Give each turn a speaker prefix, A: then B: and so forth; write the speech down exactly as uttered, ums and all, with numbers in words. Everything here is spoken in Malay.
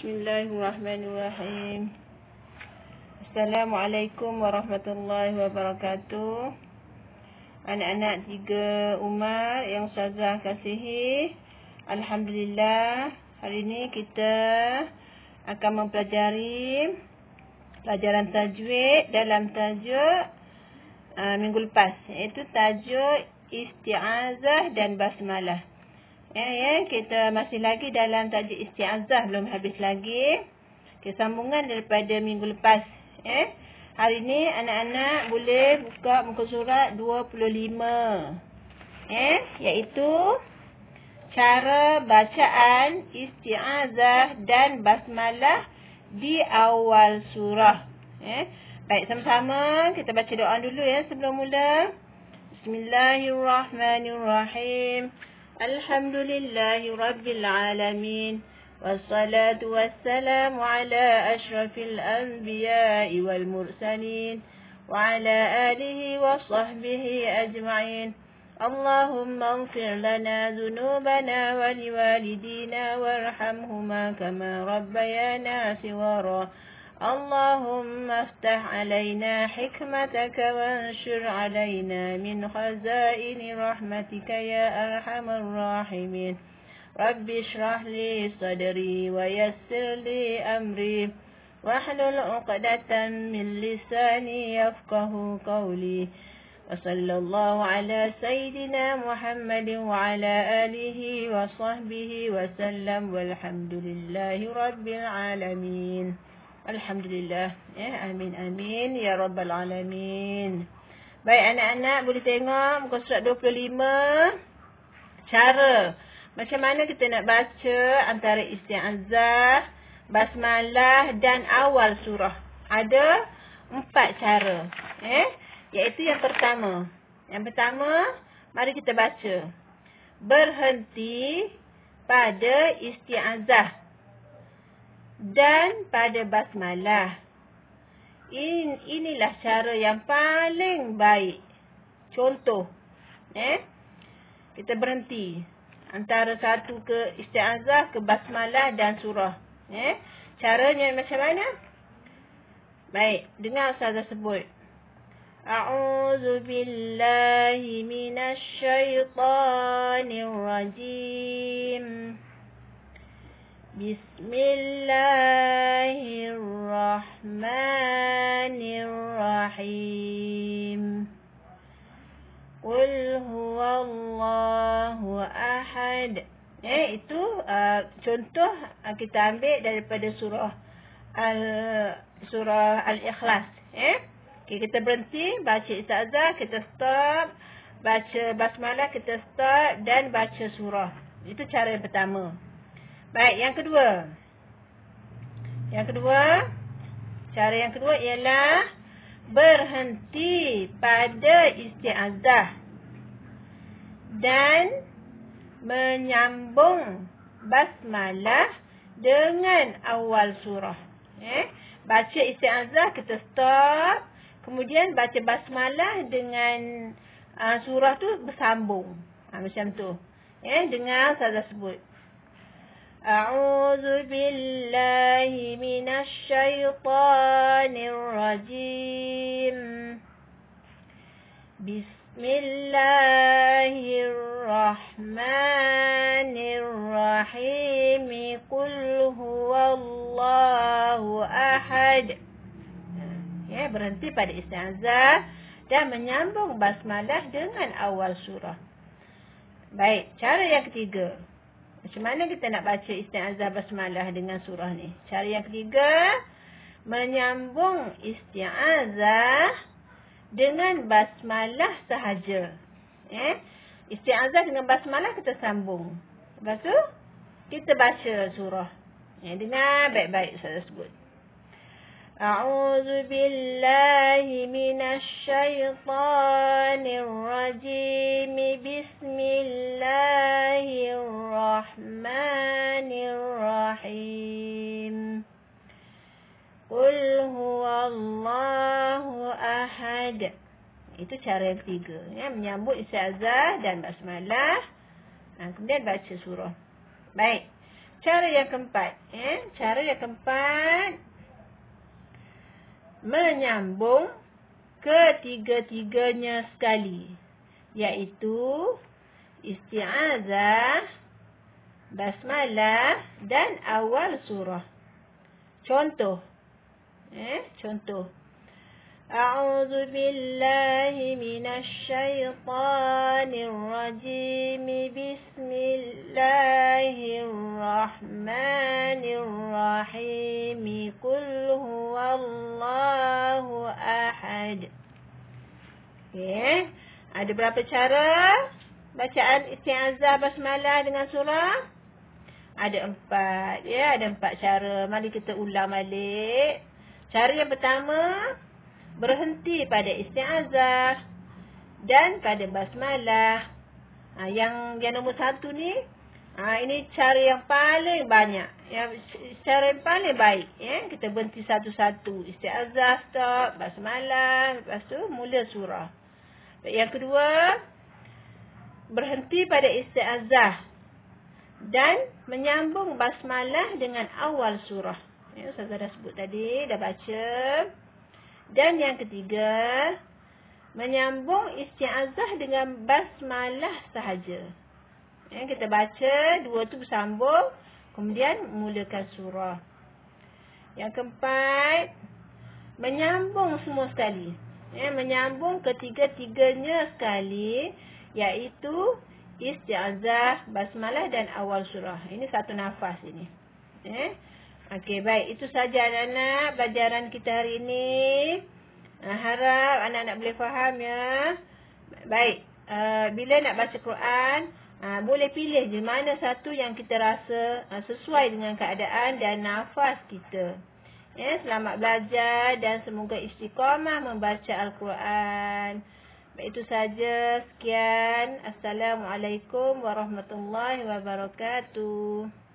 A: Bismillahirrahmanirrahim. Assalamualaikum warahmatullahi wabarakatuh. Anak-anak tiga Umar yang Ustazah kasihi, Alhamdulillah, hari ini kita akan mempelajari pelajaran tajwid dalam tajuk uh, minggu lepas, iaitu tajuk isti'azah dan basmalah. Ya, ya, kita masih lagi dalam tajuk isti'azah, belum habis lagi. Kesambungan daripada minggu lepas. Ya. Hari ini anak-anak boleh buka muka surat dua puluh lima. Ya, iaitu cara bacaan isti'azah dan basmalah di awal surah. Ya. Baik, sama-sama kita baca doa dulu ya sebelum mula. Bismillahirrahmanirrahim. Alhamdulillahi Rabbil Alamin. Wassalatu wassalamu ala ashrafil anbiya'i wal mursalin. Wa ala alihi wa sahbihi ajma'in. Allahumma ighfir lana dhunubana wa liwalidina warhamhuma kama rabbayana sighara. اللهم افتح علينا حكمتك وانشر علينا من خزائن رحمتك يا أرحم الراحمين. رب اشرح لي صدري ويسر لي أمري واحلل عقدة من لساني يفقه قولي. وصلى الله على سيدنا محمد وعلى آله وصحبه وسلم والحمد لله رب العالمين. Alhamdulillah. Ya, amin amin ya rabbal alamin. Baik anak-anak, boleh tengok muka surat dua puluh lima. Cara macam mana kita nak baca antara isti'azah, basmalah dan awal surah. Ada empat cara. Eh, iaitu yang pertama. Yang pertama, mari kita baca. Berhenti pada isti'azah dan pada basmalah. In, inilah cara yang paling baik. Contoh, eh, kita berhenti antara satu ke isti'azah, ke basmalah dan surah. Eh, caranya macam mana? Baik, dengar Ustazah sebut. A'udzu billahi minasy syaithanir rajim. Bismillahirrahmanirrahim. Qul huwallahu ahad. Eh, itu uh, contoh uh, kita ambil daripada surah Al surah Al-Ikhlas. Eh, okay, kita berhenti baca isti'azah, kita stop, baca basmalah, kita stop dan baca surah. Itu cara yang pertama. Baik, yang kedua. Yang kedua, cara yang kedua ialah berhenti pada isti'azah dan menyambung basmalah dengan awal surah. Eh? Baca isti'azah, kita stop. Kemudian baca basmalah dengan uh, surah tu bersambung. Ha, macam tu. Eh? Dengar Ustazah sebut. A'udzu billahi minasy syaithanir rajim. Bismillahirrahmanirrahim. Qul huwallahu ahad. Ya, berhenti pada isti'azah dan menyambung basmalah dengan awal surah. Baik, cara yang ketiga. Macam mana kita nak baca isti'azah basmalah dengan surah ni? Cara yang ketiga, menyambung isti'azah dengan basmalah sahaja. Eh? Isti'azah dengan basmalah kita sambung. Lepas tu, kita baca surah. Eh, dengar baik-baik saya sebut. A'udzu billahi minasy syaithanir rajim. Bismillahirrahmanirrahim. Qul huwallahu ahad. Itu cara yang ketiga, ya, menyambut isti'azah dan basmalah. Ha, kemudian baca surah. Baik. Cara yang keempat. Eh? Cara yang keempat. Menyambung ketiga-tiganya sekali. Iaitu isti'azah, basmalah dan awal surah. Contoh. Eh? Contoh. A'udzu billahi minasy syaithanir rajim. Bismillahirrahmanirrahim. Qul huwallahu ahad. Okay. Ada berapa cara bacaan isti'azah basmalah dengan surah? Ada empat. Ya, ada empat cara. Mari kita ulang balik. Cara yang pertama, berhenti pada isti'azah dan pada basmalah. Ha, yang yang nombor satu ni, ha, ini cara yang paling banyak. Yang cara yang paling baik. Ya? Kita berhenti satu-satu. Isti'azah, stop, basmalah, lepas tu mula surah. Yang kedua, berhenti pada isti'azah dan menyambung basmalah dengan awal surah. Ya, saya dah sebut tadi, dah baca. Dan yang ketiga, menyambung isti'azah dengan basmalah sahaja. Ya, kita baca, dua tu bersambung, kemudian mulakan surah. Yang keempat, menyambung semua sekali. Ya, menyambung ketiga-tiganya sekali, iaitu isti'azah, basmalah dan awal surah. Ini satu nafas ini. Ya. Okey, baik. Itu saja anak-anak pelajaran kita hari ini. Uh, harap anak-anak boleh faham ya. Baik. Uh, bila nak baca Quran, uh, boleh pilih je mana satu yang kita rasa uh, sesuai dengan keadaan dan nafas kita. Ya, selamat belajar dan semoga istiqamah membaca Al-Quran. Baik, itu saja. Sekian. Assalamualaikum warahmatullahi wabarakatuh.